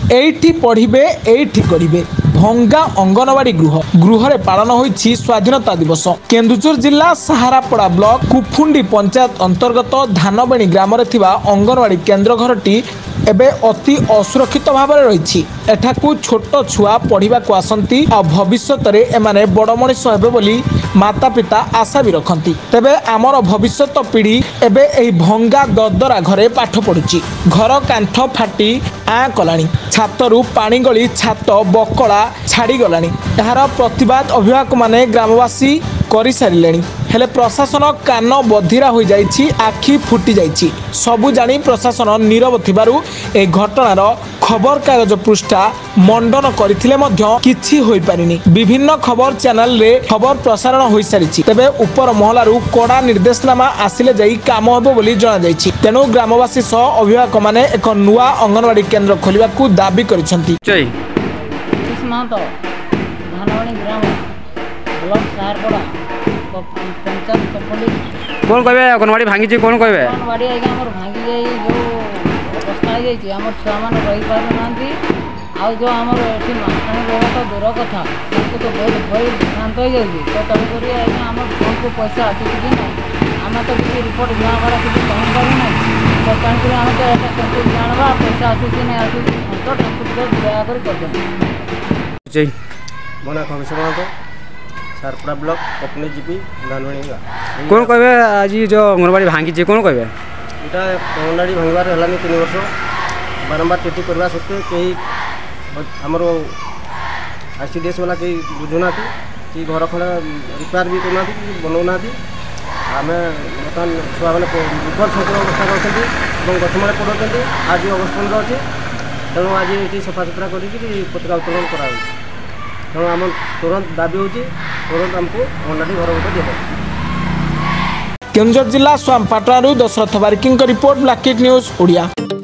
एठी पढ़िबे एठी करिबे भंगा अंगनवाड़ी गृह पालन होईछि स्वाधीनता दिवस। केन्दुझर जिला सहारापड़ा ब्लॉक कुफुंडी पंचायत अंतर्गत धानबेणी ग्राम रे थिबा अंगनवाड़ी केन्द्र घरटी एबे अति असुरक्षित भाव में रही। एठाकू छोट छुआ पढ़ा आसती आ भविष्य रे एमाने बड़ मनीष हेबे बोली माता पिता आशा भी रखती। तेबे आमर भविष्यत पीढ़ी एबे एही भंगा ददरा घरे पाठ पढ़ुची। घर कांथ फाटी आँ कलानी, छातरू पानी गली छात बकला छाड़ी गलानी। एहार प्रतिवाद अभिभावक माने ग्रामवासी करि सारिलेनी, हेले प्रशासन कान बधिरा हो जाइछि, आखि फुटी जाइछि। सबु जानी प्रशासन नीरव थिबारु ए घटनार खबर कागज पृष्ठा मंडन करथिले मध्य किछि होई पारिनी। विभिन्न खबर चैनल रे खबर प्रसारण होई सारिछि। तेबे ऊपर महलारु कड़ा निर्देशनामा आसिले जाई काम होबो बोली जणा जाइछि। तेनु ग्रामवासी सह अभिभावक माने एक नुआ अंगनवाड़ी केन्द्र खोलिबाकू दाबी करिसंती। कौन कहे अंगनवाड़ी भांगी कौन कहे अंगनवाड़ी आज्ञा आम भांगी जाई जो अवस्था हो जाइए आम छुआ मैंने रही पार ना आउ जो आम ये मास्टाणी रहा तो दूर कथा तो बहुत भय भ्रांत हो जाए। तो तेणुक आज्ञा आम फोन को पैसा आसूँ कि ना आम तो किसी रिपोर्ट जहाँ भाड़ा किसी कही पारूना। तो तेणुक आम तो यहाँ जानवा पैसा आसूँ नहीं आसूँ तो दयाकर कर मना खबीर सारपड़ा ब्लॉक कपनी जीपी धानबेणी। कौन कहे आज जो अंगनवाड़ी भांगी कौन कहे इटा अंगनवाड़ी भांगार है 3 वर्ष बारंबार चिठी करवा सत्वे कहीं आमर आईसीडीएस वाला कहीं बुझुना कि घर खंडा रिपेयर भी करना बनाऊना आम बर्तमान छुआ मैंने विपद संकुल अवस्था अच्छा गछमाड़े पढ़ुं आज अवस्थान अच्छे। तेणु आज ये सफा सुतरा कर पताका उत्तोलन करा तेणु आम तुरंत दाबी होची तुरंत आमको अंगनवाड़ी घर गोटे दिया। केन्दुझर जिला स्वामपाटणारू दशरथ बारिकी रिपोर्ट ब्लैक न्यूज ओडिया।